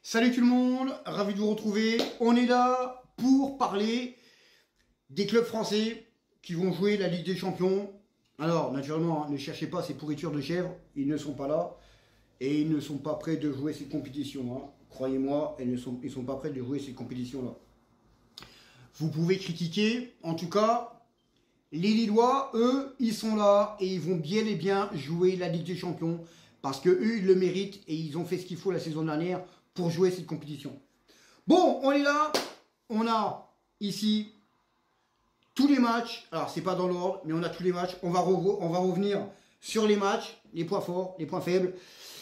Salut tout le monde, ravi de vous retrouver. On est là pour parler des clubs français qui vont jouer la Ligue des Champions. Alors, naturellement, ne cherchez pas ces pourritures de chèvres, ils ne sont pas là et ils ne sont pas prêts de jouer cette compétition. Croyez-moi, ils ne sont pas prêts de jouer cette compétition-là. Vous pouvez critiquer, en tout cas, les Lillois, eux, ils sont là et ils vont bien et bien jouer la Ligue des Champions parce que eux, ils le méritent et ils ont fait ce qu'il faut la saison dernière pour jouer cette compétition. Bon, on est là, on a ici tous les matchs. Alors, c'est pas dans l'ordre, mais on a tous les matchs. On va revenir sur les matchs, les points forts, les points faibles.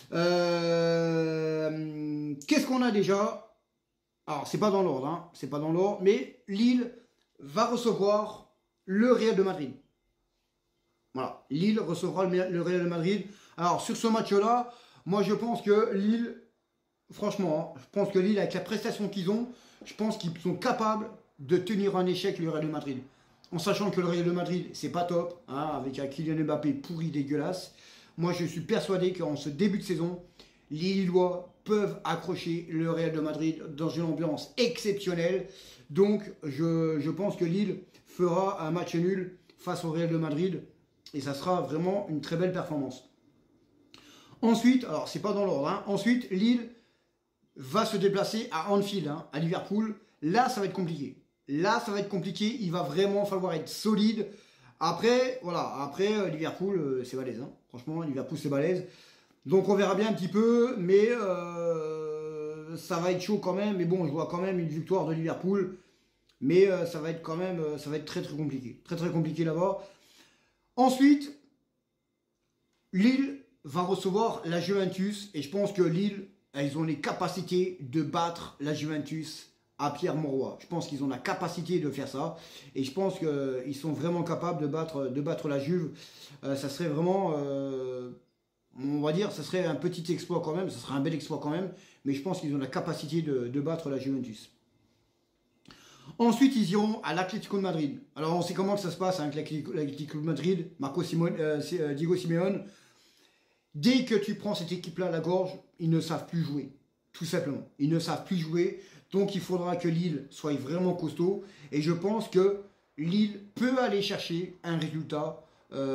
Qu'est-ce qu'on a déjà? Alors, c'est pas dans l'ordre, c'est pas dans l'ordre, mais Lille va recevoir le Real de Madrid. Voilà, Lille recevra le Real de Madrid. Alors, sur ce match-là, moi, je pense que Lille, franchement, je pense que Lille, avec la prestation qu'ils ont, je pense qu'ils sont capables de tenir un échec le Real de Madrid. En sachant que le Real de Madrid, c'est pas top, avec un Kylian Mbappé pourri, dégueulasse. Moi, je suis persuadé qu'en ce début de saison, les Lillois peuvent accrocher le Real de Madrid dans une ambiance exceptionnelle. Donc, je pense que Lille fera un match nul face au Real de Madrid. Et ça sera vraiment une très belle performance. Ensuite, alors c'est pas dans l'ordre, ensuite, Lille va se déplacer à Anfield, à Liverpool. Là, ça va être compliqué. Là, ça va être compliqué. Il va vraiment falloir être solide. Après, voilà, Liverpool, c'est balèze. Franchement, Liverpool, c'est balèze. Donc, on verra bien un petit peu, mais ça va être chaud quand même. Mais bon, je vois quand même une victoire de Liverpool. Mais ça va être quand même, ça va être très très compliqué. Très très compliqué là-bas. Ensuite, Lille va recevoir la Juventus. Et je pense que Lille, ils ont les capacités de battre la Juventus à Pierre-Mauroy. Je pense qu'ils ont la capacité de faire ça. Et je pense qu'ils sont vraiment capables de battre la Juve. Ça serait vraiment, on va dire, ça serait un petit exploit quand même. Ça serait un bel exploit quand même. Mais je pense qu'ils ont la capacité de battre la Juventus. Ensuite, ils iront à l'Atlético de Madrid. Alors, on sait comment ça se passe avec l'Atlético de Madrid. Diego Simeone. Dès que tu prends cette équipe-là à la gorge, ils ne savent plus jouer. Tout simplement. Ils ne savent plus jouer. Donc, il faudra que Lille soit vraiment costaud. Et je pense que Lille peut aller chercher un résultat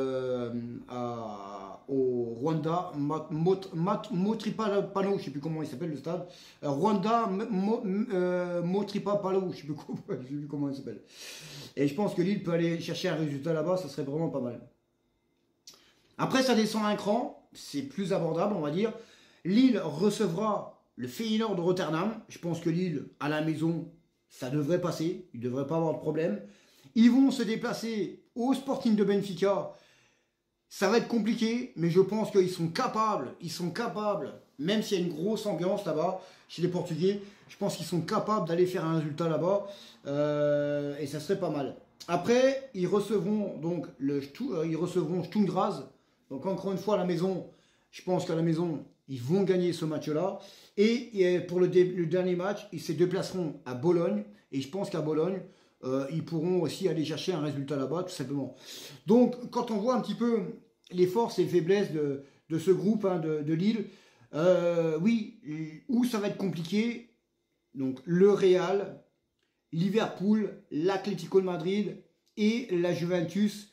au Rwanda. Motripalo, je ne sais plus comment il s'appelle le stade. Rwanda Motripalo, je ne sais plus comment il s'appelle. Et je pense que Lille peut aller chercher un résultat là-bas. Ça serait vraiment pas mal. Après, ça descend un cran. C'est plus abordable, on va dire. Lille recevra le Feyenoord de Rotterdam. Je pense que Lille, à la maison, ça devrait passer. Il ne devrait pas avoir de problème. Ils vont se déplacer au Sporting de Benfica. Ça va être compliqué, mais je pense qu'ils sont capables. Même s'il y a une grosse ambiance là-bas, chez les Portugais, je pense qu'ils sont capables d'aller faire un résultat là-bas. Et ça serait pas mal. Après, ils recevront donc Sturm Graz. Donc encore une fois à la maison, je pense qu'à la maison, ils vont gagner ce match-là. Et pour le dernier match, ils se déplaceront à Bologne. Et je pense qu'à Bologne, ils pourront aussi aller chercher un résultat là-bas, tout simplement. Donc, quand on voit un petit peu les forces et les faiblesses de ce groupe de Lille, oui, où ça va être compliqué, donc le Real, Liverpool, l'Atlético de Madrid et la Juventus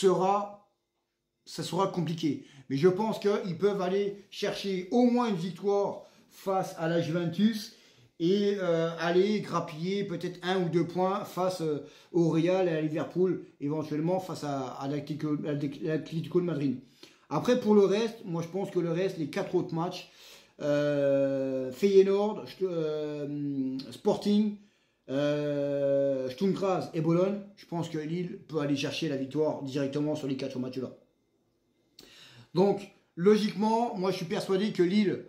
ça sera compliqué. Mais je pense qu'ils peuvent aller chercher au moins une victoire face à la Juventus et aller grappiller peut-être 1 ou 2 points face au Real et à Liverpool, éventuellement face à l'Atlético de Madrid. Après, pour le reste, moi je pense que le reste, les 4 autres matchs, Feyenoord, Sporting, Sturm Graz et Bologne, je pense que Lille peut aller chercher la victoire directement sur les 4 matchs-là. Donc, logiquement, moi je suis persuadé que Lille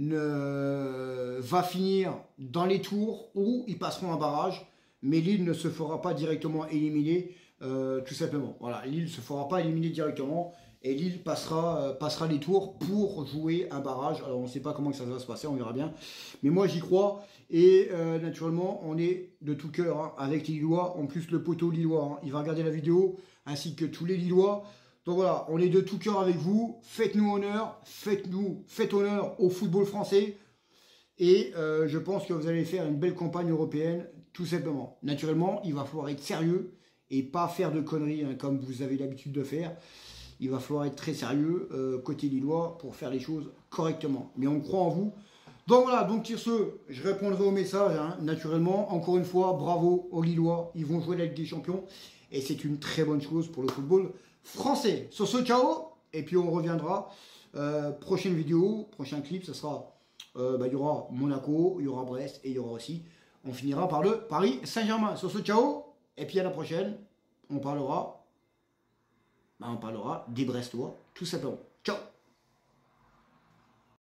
va finir dans les tours où ils passeront un barrage, mais Lille ne se fera pas directement éliminer, tout simplement. Voilà, Lille ne se fera pas éliminer directement, et Lille passera les tours pour jouer un barrage. Alors on ne sait pas comment ça va se passer, on verra bien. Mais moi j'y crois, et naturellement on est de tout cœur avec les Lillois. En plus le poteau Lillois, il va regarder la vidéo, ainsi que tous les Lillois. Donc voilà, on est de tout cœur avec vous. Faites-nous honneur, faites honneur au football français. Et je pense que vous allez faire une belle campagne européenne, tout simplement. Naturellement, il va falloir être sérieux et pas faire de conneries hein, comme vous avez l'habitude de faire. Il va falloir être très sérieux côté lillois pour faire les choses correctement. Mais on croit en vous. Donc voilà, donc sur ce, je répondrai au message, hein, naturellement. Encore une fois, bravo aux Lillois, ils vont jouer la Ligue des Champions. Et c'est une très bonne chose pour le football français. Sur ce, ciao. Et puis on reviendra. Prochaine vidéo, prochain clip, ça sera, il y aura Monaco, il y aura Brest et il y aura aussi, on finira par le Paris Saint-Germain. Sur ce, ciao. Et puis à la prochaine, on parlera des Brestois, tout simplement. Ciao.